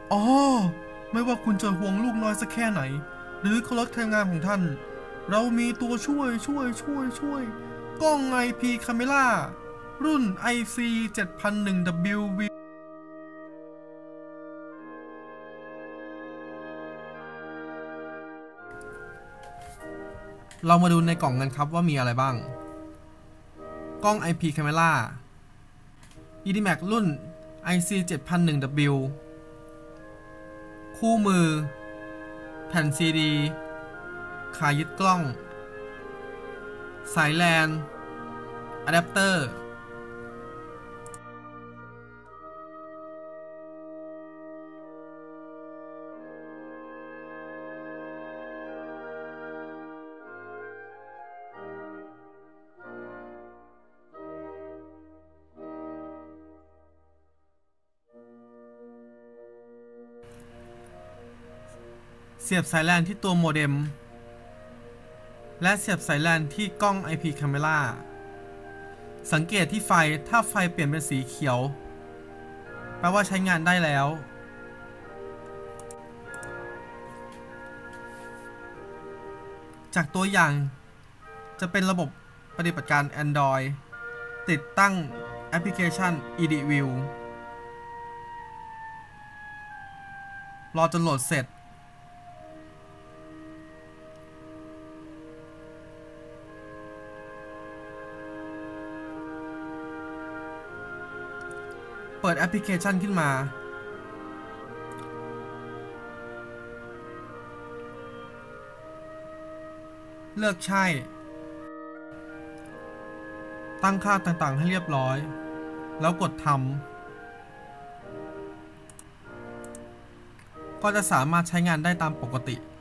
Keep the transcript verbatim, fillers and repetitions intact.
อ๋อไม่ว่าคุณจะห่วงลูกน้อยสักแค่ไหนหรือเคารพการงานของท่านเรามีตัวช่วยช่วยช่วยช่วยกล้อง ไอ พี Camera รุ่น ไอ ซี เจ็ดพันหนึ่ง ดับเบิลยู วี เรามาดูในกล่องกันครับว่ามีอะไรบ้างกล้อง ไอ พี Camera อี ดี แม็ก รุ่น ไอ ซี เจ็ดพันหนึ่ง ดับเบิลยู คู่มือแผ่นซีดีขายึดกล้องสายแลนอะแดปเตอร์เสียบสายแลนที่ตัวโมเด็มและเสียบสายแลนที่กล้อง ไอ พี Camera สังเกตที่ไฟถ้าไฟเปลี่ยนเป็นสีเขียวแปลว่าใช้งานได้แล้วจากตัวอย่างจะเป็นระบบปฏิบัติการ Android ติดตั้งแอปพลิเคชัน อี ดี วิว รอจนโหลดเสร็จเปิดแอปพลิเคชันขึ้นมาเลือกใช่ตั้งค่าต่างๆให้เรียบร้อยแล้วกดทำก็จะสามารถใช้งานได้ตามปกติ